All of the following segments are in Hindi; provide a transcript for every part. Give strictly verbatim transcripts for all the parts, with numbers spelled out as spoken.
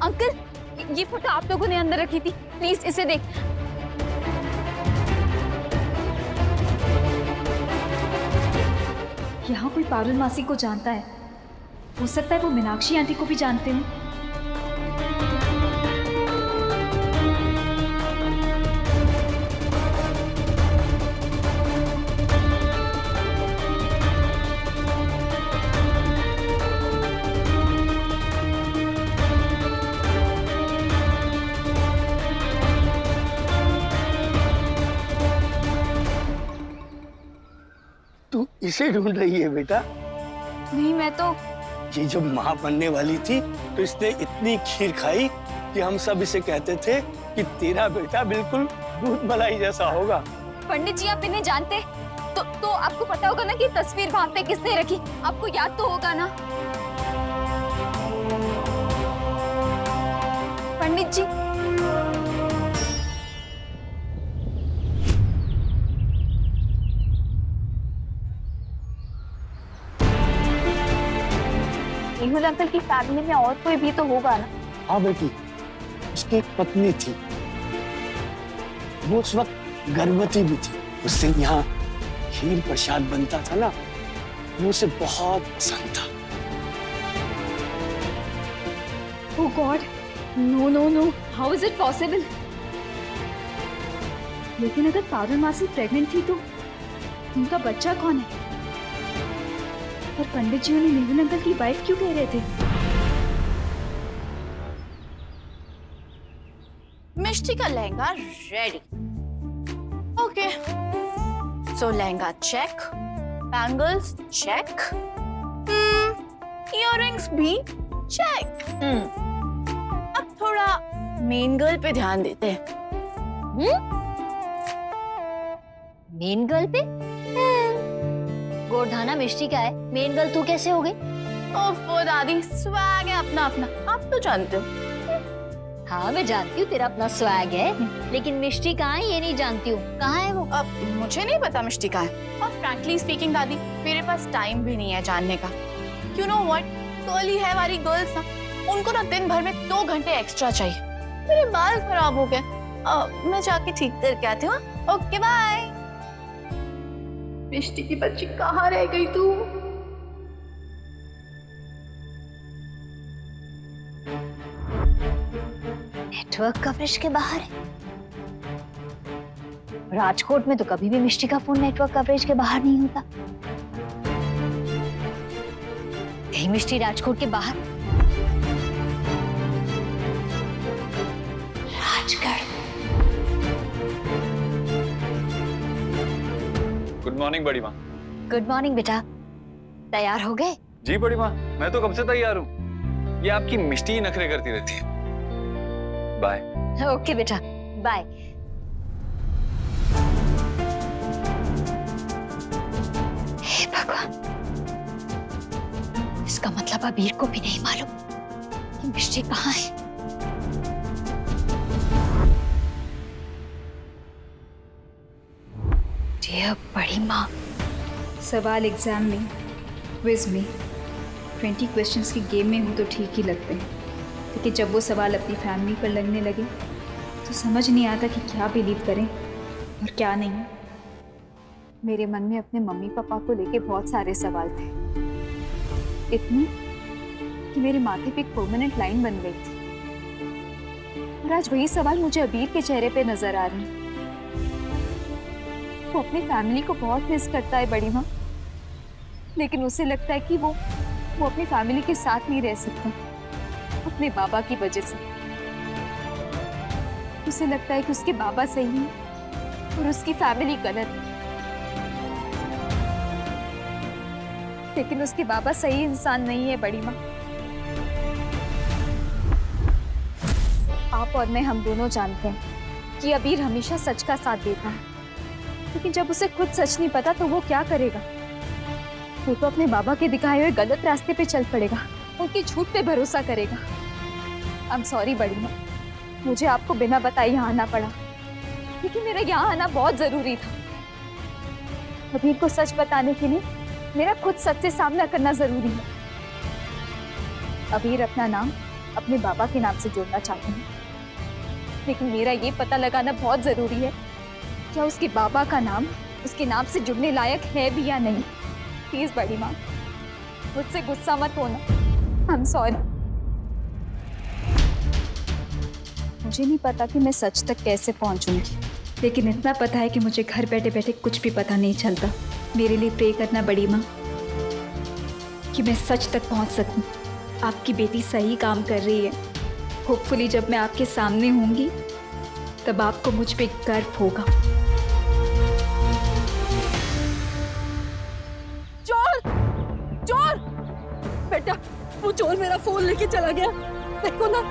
अंकल, ये फोटो आप लोगों ने अंदर रखी थी, प्लीज इसे देख। यहाँ कोई पारुल मासी को जानता है, हो सकता है वो मीनाक्षी आंटी को भी जानते हैं। तू इसे ढूंढ रही है बेटा? नहीं, मैं तो ये जब माँ बनने वाली थी तो इसने इतनी खीर खाई कि हम सब इसे कहते थे कि तेरा बेटा बिल्कुल दूध मलाई जैसा होगा। पंडित जी, आप इन्हें जानते तो तो आपको पता होगा ना कि तस्वीर वहां पे किसने रखी, आपको याद तो होगा ना पंडित जी। मेहुल अंकल की फैमिली में और कोई भी तो होगा ना? हाँ बेटी, उसकी एक पत्नी थी, वो उस वक्त गर्भवती भी थी। उस दिन यहाँ खीर प्रसाद बनता था ना, वो उसे बहुत पसंद था। Oh God, no no no, how is it possible? लेकिन अगर पारुल मासी प्रेग्नेंट थी तो उनका बच्चा कौन है? और पंडित जी उन्हें मेहुल अंकल की वाइफ क्यों कह रहे थे? मिष्टी का lehenga ready. Okay, so lehenga check, bangles check, earrings भी चेक। अब थोड़ा मेन गर्ल पे ध्यान देते हैं। मेन गर्ल पे? गोरधाना मिष्टी का है, मेन गर्ल तू कैसे हो गई? ओफो दादी, स्वैग है अपना अपना, आप तो जानते हो। हाँ मैं जानती हूँ तेरा अपना स्वैग है, लेकिन मिष्टी कहाँ है ये नहीं जानती हूँ। कहाँ है वो? अब मुझे नहीं पता मिष्टी कहाँ है, और फ्रैंकली स्पीकिंग दादी मेरे पास टाइम भी नहीं है जानने का। You know what, curly hair वाली गर्ल्स ना, उनको ना दिन भर में दो घंटे एक्स्ट्रा चाहिए। मेरे बाल खराब हो गए, मैं जाके ठीक करके आती हूँ। Okay bye. मिष्टी की बच्ची कहाँ रह गई तू? नेटवर्क कवरेज के बाहर है। राजकोट में तो कभी भी मिष्टी का फोन नेटवर्क कवरेज के बाहर नहीं होता। कहीं मिष्टी राजकोट के बाहर? राजगढ़। गुड मॉर्निंग बड़ी माँ। गुड मॉर्निंग बेटा, तैयार हो गए? जी बड़ी माँ, मैं तो कब से तैयार हूँ। ये आपकी मिष्टी ही नखरे करती रहती है। बाय। ओके बेटा, बाय। हे भगवान, इसका मतलब अबीर को भी नहीं मालूम कि मिष्टी कहाँ है। डियर बड़ी माँ, सवाल एग्जाम में, क्विज में, ट्वेंटी क्वेश्चंस की गेम में हूँ तो ठीक ही लगते हैं, लेकिन जब वो सवाल अपनी फैमिली पर लगने लगे तो समझ नहीं आता कि क्या बिलीव करें और क्या नहीं। मेरे मन में अपने मम्मी पापा को लेके बहुत सारे सवाल थे, इतने कि मेरे माथे पे एक परमानेंट लाइन बन गई थी। और आज वही सवाल मुझे अबीर के चेहरे पे नजर आ रहे हैं। वो अपनी फैमिली को बहुत मिस करता है बड़ी माँ, लेकिन उसे लगता है कि वो वो अपनी फैमिली के साथ नहीं रह सकता अपने बाबा की वजह से। उसे लगता है कि उसके बाबा सही है और उसकी फैमिली गलत है, लेकिन उसके बाबा सही इंसान नहीं है बड़ी माँ। आप और मैं, हम दोनों जानते हैं कि अबीर हमेशा सच का साथ देता है, लेकिन जब उसे खुद सच नहीं पता तो वो क्या करेगा? वो तो अपने बाबा के दिखाए हुए गलत रास्ते पे चल पड़ेगा, उनकी झूठ पे भरोसा करेगा। आई एम सॉरी बड़ी माँ, मुझे आपको बिना बताए यहाँ आना पड़ा, लेकिन मेरा यहाँ आना बहुत जरूरी था। अबीर को सच बताने के लिए मेरा खुद सच से सामना करना जरूरी है। अबीर अपना नाम अपने बाबा के नाम से जोड़ना चाहती हूँ, लेकिन मेरा ये पता लगाना बहुत जरूरी है क्या उसके बाबा का नाम उसके नाम से जुड़ने लायक है भी या नहीं। प्लीज बड़ी माँ, मुझसे गुस्सा मत होना। I am sorry. मुझे नहीं पता कि मैं सच तक कैसे पहुंचूंगी, लेकिन इतना पता है कि मुझे घर बैठे बैठे कुछ भी पता नहीं चलता। मेरे लिए प्रे करना बड़ी माँ कि मैं सच तक पहुंच सकूं। आपकी बेटी सही काम कर रही है। होपफुली जब मैं आपके सामने होंगी तब आपको मुझ पे गर्व होगा। चोर! चोर! बेटा, वो चोर मेरा फोन लेके चला गया। देखो ना।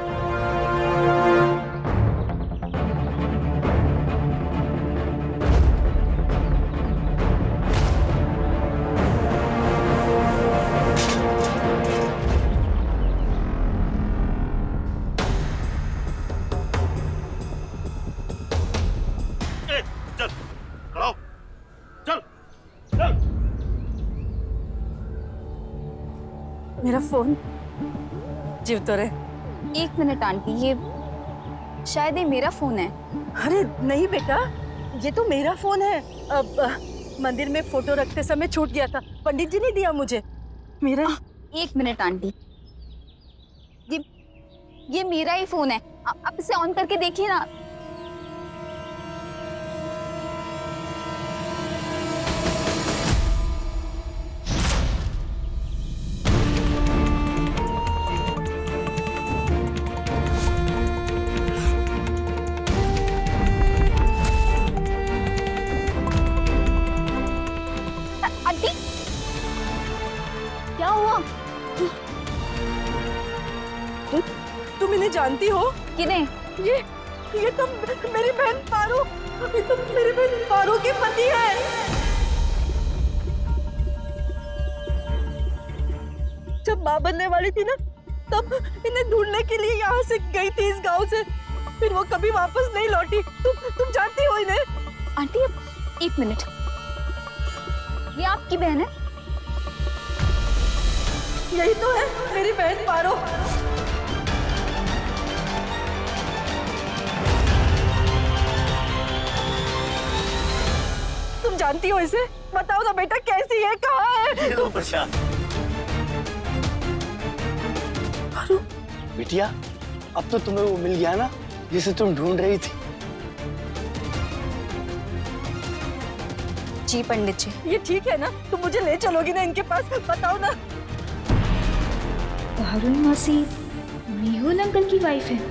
मेरा फोन जीव तो रहे। एक मिनट आंटी, ये शायद ये मेरा फोन है। अरे नहीं बेटा, ये तो मेरा फोन है। अब आ, मंदिर में फोटो रखते समय छूट गया था, पंडित जी ने दिया मुझे। मेरा आ, एक मिनट आंटी, ये ये मेरा ही फोन है। आ, आप इसे ऑन करके देखिए ना। क्या हुआ? तु, तुम इन्हें जानती हो? किन्हें? ये ये तो मेरी बहन पारो, ये तो मेरी बहन पारो के पति है। जब माँ बनने वाली थी ना, तब इन्हें ढूंढने के लिए यहाँ से गई थी इस गांव से, फिर वो कभी वापस नहीं लौटी। तुम तुम जानती हो इन्हें? आंटी एक मिनट, ये आपकी बहन है? यही तो है मेरी बहन पारो। तुम जानती हो इसे? बताओ ना बेटा, कैसी है, कहाँ है? ये लो प्रसाद। बिटिया, अब तो तुम्हें वो मिल गया ना जिसे तुम ढूंढ रही थी। जी पंडित जी। ये ठीक है ना? तुम मुझे ले चलोगी ना इनके पास? बताओ ना। पारो मासी मेहुल अंकल की वाइफ है।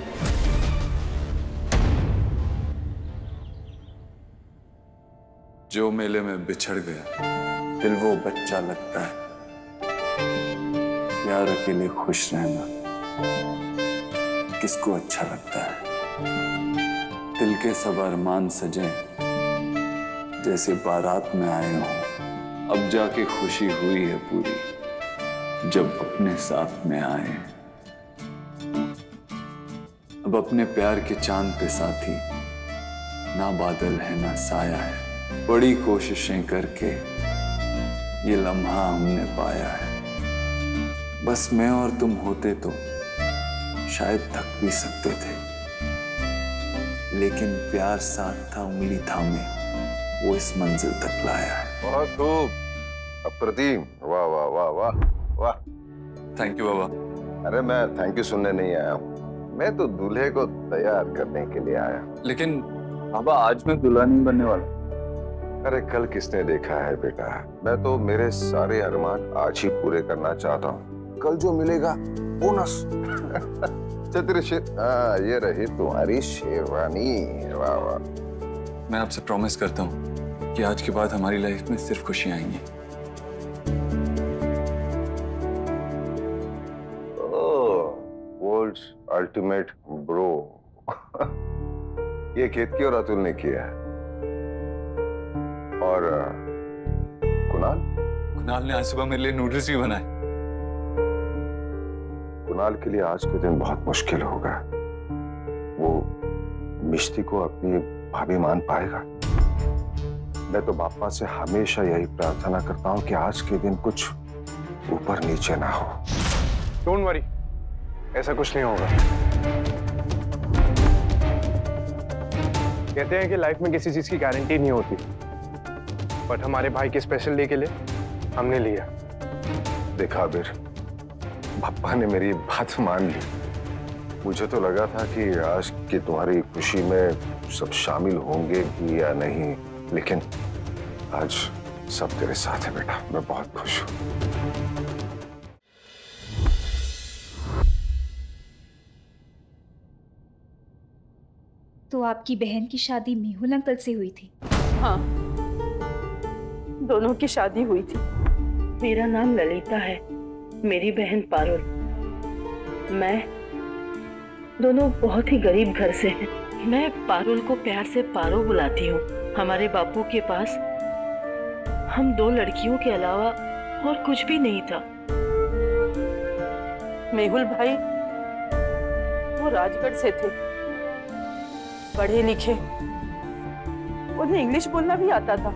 जो मेले में बिछड़ गया दिल वो बच्चा लगता है। यार अकेले खुश रहना किसको अच्छा लगता है। दिल के सब अरमान सजे जैसे बारात में आए हों। अब जाके खुशी हुई है पूरी जब अपने साथ में आए। अब अपने प्यार के चांद पे साथी ना बादल है ना साया है। बड़ी कोशिशें करके ये लम्हा हमने पाया है। बस मैं और तुम होते तो शायद थक भी सकते थे, लेकिन प्यार साथ था उंगली थामे, वो इस मंजिल तक लाया है। बहुत खूब, अप्रतिम, वाह वाह वाह वाह वाह। थैंक यू बाबा। अरे मैं थैंक यू सुनने नहीं आया हूँ, मैं तो दूल्हे को तैयार करने के लिए आया। लेकिन बाबा आज मैं दुल्हा नहीं बनने वाला। अरे कल किसने देखा है बेटा, मैं तो मेरे सारे अरमान आज ही पूरे करना चाहता हूँ। कल जो मिलेगा बोनस। चतुर शेर, हाँ ये रही तुम्हारी शेरवानी। वाह वाह। मैं आपसे प्रॉमिस करता हूँ कि आज के बाद हमारी लाइफ में सिर्फ खुशियां आएंगी। Ultimate bro. ये केतकी और अतुल ने किया है। और कुणाल कुणाल ने आज सुबह मेरे लिए नूडल्स भी बनाए। कुणाल के लिए आज के दिन बहुत मुश्किल होगा। वो मिष्टी को अपनी भाभी मान पाएगा? मैं तो बापा से हमेशा यही प्रार्थना करता हूँ कि आज के दिन कुछ ऊपर नीचे ना हो। डोंट वरी, ऐसा कुछ नहीं होगा। कहते हैं कि लाइफ में किसी चीज की गारंटी नहीं होती, बट हमारे भाई के स्पेशल डे के लिए हमने लिया। देखा आबिर, पापा ने मेरी बात मान ली। मुझे तो लगा था कि आज की तुम्हारी खुशी में सब शामिल होंगे भी या नहीं, लेकिन आज सब तेरे साथ है बेटा। मैं बहुत खुश हूँ। तो आपकी बहन की शादी मेहुल अंकल से हुई थी? हाँ, दोनों की शादी हुई थी। मेरा नाम ललिता है, मेरी बहन पारुल। मैं दोनों बहुत ही गरीब घर से हैं। मैं पारुल को प्यार से पारो बुलाती हूँ। हमारे बापू के पास हम दो लड़कियों के अलावा और कुछ भी नहीं था। मेहुल भाई वो राजगढ़ से थे, पढ़े लिखे, उन्हें इंग्लिश बोलना भी आता था।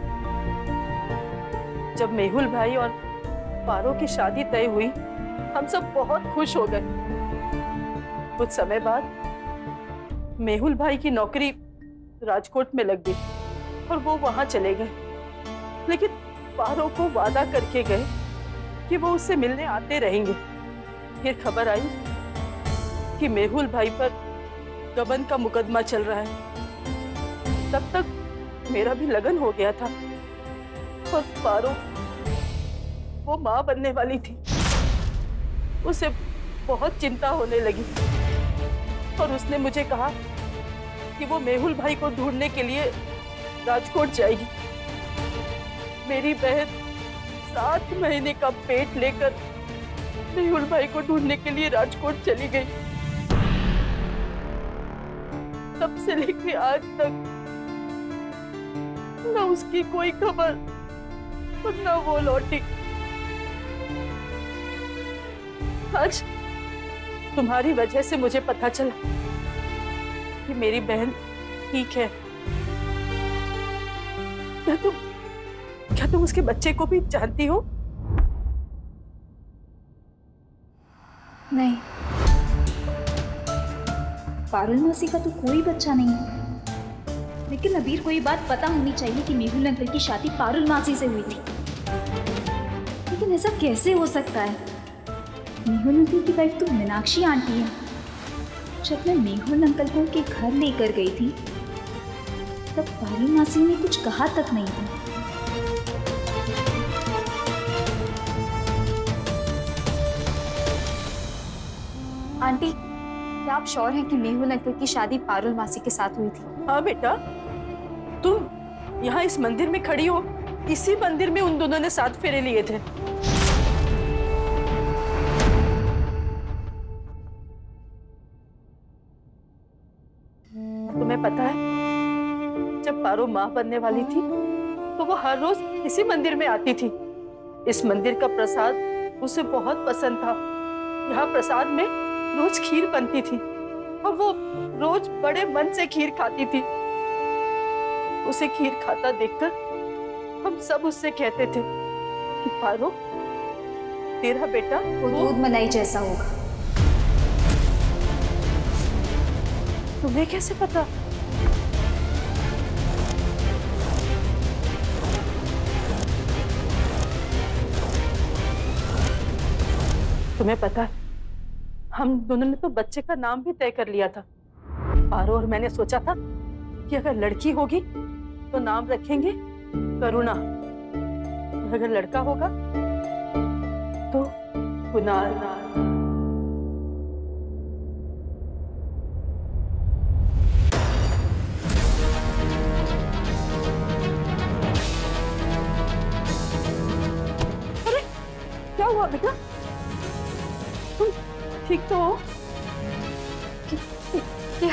जब मेहुल भाई और पारो की शादी तय हुई, हम सब बहुत खुश हो गए। कुछ समय बाद मेहुल भाई की नौकरी राजकोट में लग गई और वो वहां चले गए, लेकिन पारो को वादा करके गए कि वो उससे मिलने आते रहेंगे। फिर खबर आई कि मेहुल भाई पर गबन का मुकदमा चल रहा है। तब तक मेरा भी लगन हो गया था और पारो वो माँ बनने वाली थी। उसे बहुत चिंता होने लगी और उसने मुझे कहा कि वो मेहुल भाई को ढूंढने के लिए राजकोट जाएगी। मेरी बहन सात महीने का पेट लेकर मेहुल भाई को ढूंढने के लिए राजकोट चली गई। तब से लेके आज तक न उसकी कोई खबर और न वो लौटी। आज तुम्हारी वजह से मुझे पता चला कि मेरी बहन ठीक है। क्या तुम क्या तुम उसके बच्चे को भी जानती हो? नहीं, पारुल मौसी का तो कोई बच्चा नहीं है। लेकिन अबीर को ये बात पता होनी चाहिए कि मेहुल अंकल की शादी पारुल मासी से हुई थी। लेकिन ऐसा कैसे हो सकता है? मेहुल अंकल की वाइफ तो मीनाक्षी आंटी है। जब मैं मेहुल अंकल को उनके घर लेकर गई थी तब पारुल मासी ने कुछ कहा तक नहीं था। आंटी, क्या आप श्योर हैं कि मेहुल अंकल की शादी पारुल मासी के साथ हुई थी? हाँ बेटा, तुम यहाँ इस मंदिर में खड़ी हो, इसी मंदिर में उन दोनों ने सात फेरे लिए थे। तुम्हें पता है, जब पारो माँ बनने वाली थी तो वो हर रोज इसी मंदिर में आती थी। इस मंदिर का प्रसाद उसे बहुत पसंद था। यहाँ प्रसाद में रोज खीर बनती थी और वो रोज बड़े मन से खीर खाती थी। उसे खीर खाता देखकर हम सब उससे कहते थे कि पारो, तेरा बेटा वो दूध मलाई जैसा होगा। तुम्हें कैसे पता? तुम्हें पता है, हम दोनों ने तो बच्चे का नाम भी तय कर लिया था। पारो और मैंने सोचा था कि अगर लड़की होगी तो नाम रखेंगे करुणा, और अगर लड़का होगा तो कुणाल। अरे क्या हुआ बेटा? तुम ठीक तो हो? क्या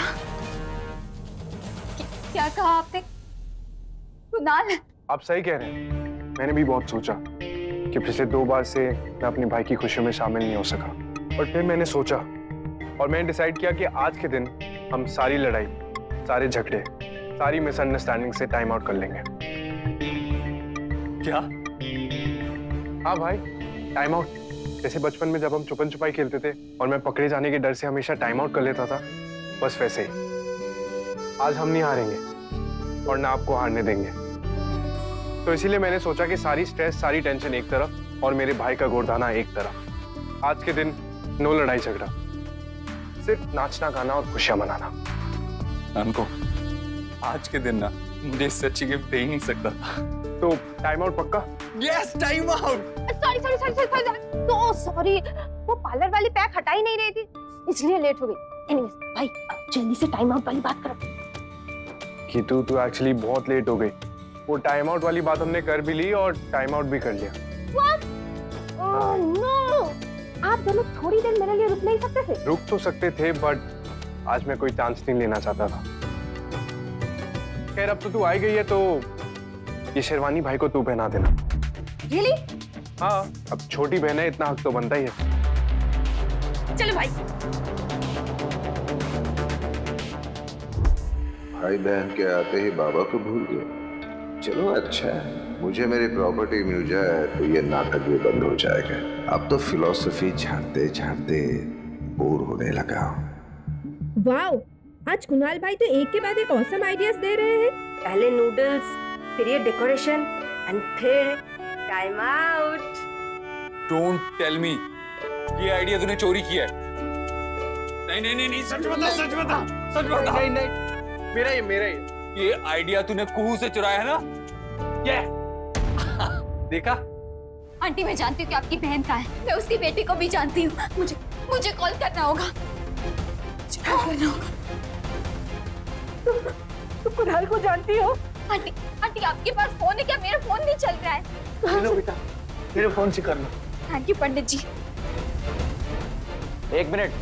क्या कहा आपने? कुणाल? आप सही कह रहे हैं। मैंने भी बहुत सोचा कि पिछले दो बार से मैं अपने भाई की खुशियों में शामिल नहीं हो सका, और फिर मैंने सोचा और मैंने डिसाइड किया कि आज के दिन हम सारी लड़ाई, सारे झगड़े, सारी मिसअंडरस्टैंडिंग से टाइम आउट कर लेंगे। क्या? हाँ भाई, टाइम आउट। जैसे बचपन में जब हम छुपन छुपाई खेलते थे और मैं पकड़े जाने के डर से हमेशा टाइम आउट कर लेता था, बस वैसे ही आज हम नहीं हारेंगे और ना आपको हारने देंगे। तो इसीलिए मैंने सोचा कि सारी स्ट्रेस, सारी टेंशन एक तरफ और मेरे भाई का गोरदाना एक तरफ। आज के दिन नो लड़ाई झगड़ा, सिर्फ नाचना गाना और खुशियां मनाना। नानको, आज के दिन ना मुझे इससे अच्छी गिफ्ट दे ही नहीं सकता था। तो टाइम आउट पक्का? Yes, time out. Sorry sorry sorry sorry तो सॉरी, वो पार्लर वाली पैक हटा ही नहीं रही थी, इसलिए लेट हो गई। एनीवेज भाई, अब जल्दी से टाइम आउट वाली बात करो। कि तू तू एक्चुअली बहुत लेट हो गई। वो टाइम आउट वाली बात हमने कर भी ली और टाइम आउट भी कर लिया। What? Oh, no! आप दोनों थोड़ी देर मेरे लिए रुक नहीं सकते थे? रुक तो सकते थे, बट आज मैं कोई चांस नहीं लेना चाहता था। खैर, अब तो तू आई गई है तो ये शेरवानी भाई को तू पहना देना। Really? हाँ, अब छोटी बहन है, इतना हक तो बनता ही है। चलो भाई। भाई बहन के आते ही बाबा को भूल गए। चलो अच्छा है, मुझे मेरी प्रॉपर्टी मिल जाए तो ये नाटक भी बंद हो जाएगा। अब तो फिलॉसफी झाड़ते झाड़ते बोर होने लगा। वाओ, आज कुणाल भाई तो एक के बाद एक ऑसम आइडियाज दे रहे हैं। पहले नूडल्स, फिर ये डेकोरेशन एंड फिर time out. Don't tell me ये आइडिया तूने चोरी किया है। नहीं नहीं नहीं, नहीं सच बता, सच बता, सच बता। नहीं नहीं, मेरा ही मेरा ही ये आइडिया तूने कुहू से चुराया है ना? ये देखा? आंटी, मैं जानती हूँ कि आपकी बहन कहाँ है। मैं उसकी बेटी को भी जानती हूँ। मुझे मुझे कॉल करना होगा। मुझे कॉल करना होगा। तुम कुणाल को जानती हो? आंटी, आंटी आपके पास फोन है क्या? मेरा फोन नहीं चल रहा है। लो बेटा, मेरे फोन से करना। Thank you Pandit ji. एक मिनट।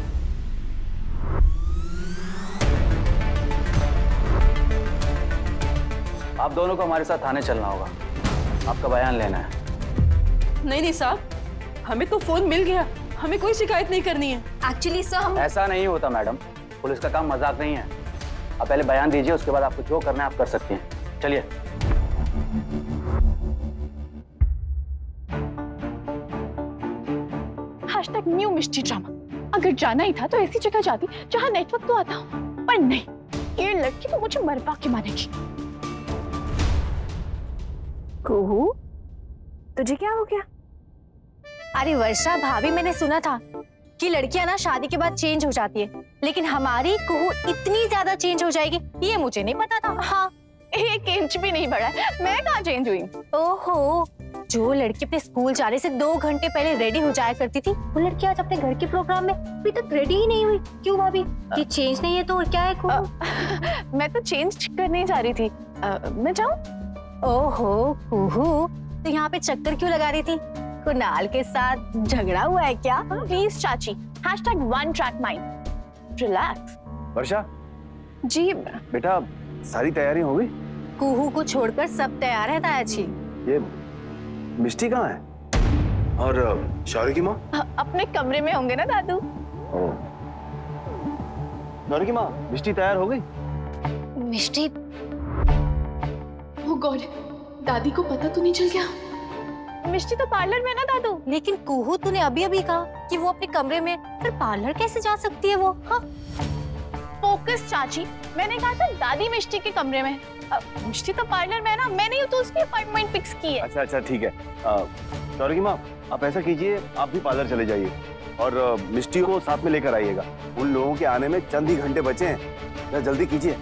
आप दोनों को हमारे साथ थाने चलना होगा, आपका बयान लेना है। नहीं नहीं साहब, हमें तो फोन मिल गया, हमें कोई शिकायत नहीं करनी है। एक्चुअली सर हम... ऐसा नहीं होता मैडम, पुलिस का काम मजाक नहीं है। आप पहले बयान दीजिए, उसके बाद आपको जो करना है आप कर सकती हैं। चलिए। Hashtag new mystery drama. अगर जाना ही था तो ऐसी जगह जाती जहां नेटवर्क तो आता, पर नहीं, ये लड़की तो मुझे मरवा के मानेगी। कुहू, तुझे क्या हो गया? अरे वर्षा भाभी, मैंने सुना था कि लड़कियां ना शादी के बाद चेंज हो जाती है, लेकिन हमारी कुहू इतनी ज्यादा चेंज हो जाएगी ये मुझे नहीं पता था। हाँ, एक इंच भी नहीं बढ़ा, मैं कहाँ चेंज हुई? ओहो, जो लड़की अपने स्कूल जाने से दो घंटे पहले रेडी हो जाया करती थी, वो लड़की आज अपने घर के प्रोग्राम में अभी तक रेडी ही नहीं हुई। क्यों भाभी? ये चेंज नहीं है तो क्या है कुहू? मैं तो चेंज करने जा रही थी। आ, मैं जाऊँ? ओहो कुहू, तो यहाँ पे चक्कर क्यों लगा रही थी? कुणाल के साथ झगड़ा हुआ है क्या? प्लीज चाची, hashtag one track mind. Relax. Varsha ji बेटा, सारी तैयारी हो गई? कुहू को छोड़कर सब तैयार है तायाची। ये मिष्टी कहाँ है? और शौर्य की माँ? अपने कमरे में होंगे ना दादू। शौर्य की माँ, मिष्टी तैयार हो गई? मिष्टी? ओह गॉड, दादी को पता तो नहीं चल गया? मिष्टी तो पार्लर में ना दादू। लेकिन कुहू, तूने अभी अभी कहा कि वो अपने कमरे में, फिर पार्लर कैसे जा सकती है वो? हाँ, फोकस चाची, मैंने कहा था दादी मिष्टी के कमरे में। अब मिष्टी तो पार्लर में है ना, मैंने ही तो उसकी अपॉइंटमेंट फिक्स की है। अच्छा अच्छा ठीक है। शौर्य की माँ, आप ऐसा कीजिए, आप भी पार्लर चले जाइए और आ, मिष्टी को साथ में लेकर आइएगा। उन लोगों के आने में चंद ही घंटे बचे हैं, जल्दी कीजिए।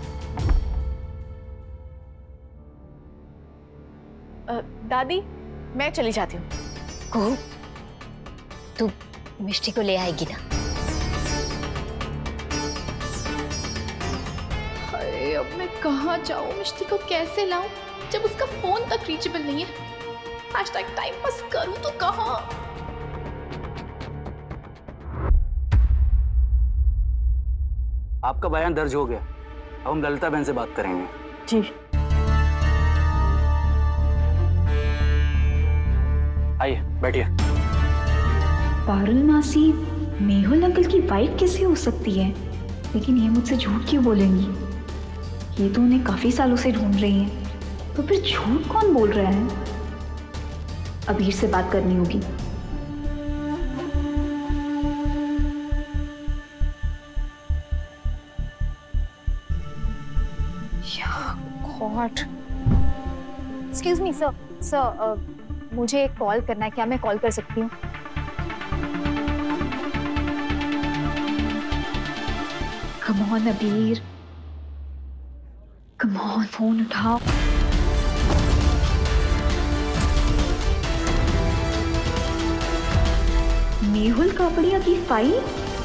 दादी, मैं चली जाती हूँ। कुहू, तू मिष्टी को ले आएगी ना? अरे अब मैं कहाँ जाऊँ, मिष्टी को कैसे लाऊं जब उसका फोन तक रीचेबल नहीं है? हैशटैग टाइम पास करूँ तो कहाँ? आपका बयान दर्ज हो गया, अब हम ललिता बहन से बात करेंगे। जी। आइए बैठिए। पारुल मासी मेहुल अंकल की वाइफ कैसे हो सकती है? लेकिन ये मुझसे झूठ क्यों बोलेंगी? ये तो उन्हें काफी सालों से ढूंढ रही हैं, तो फिर झूठ कौन बोल रहा है? अबीर से बात करनी होगी। God. Excuse me sir, sir मुझे एक कॉल करना है, क्या मैं कॉल कर सकती हूँ? कम ऑन अबीर, कम ऑन, फोन उठाओ। मेहुल कापड़िया की फाइल?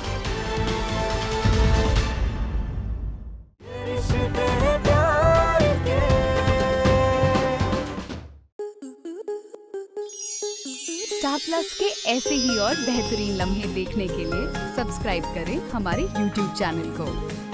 स्टार प्लस के ऐसे ही और बेहतरीन लम्हे देखने के लिए सब्सक्राइब करें हमारे यूट्यूब चैनल को।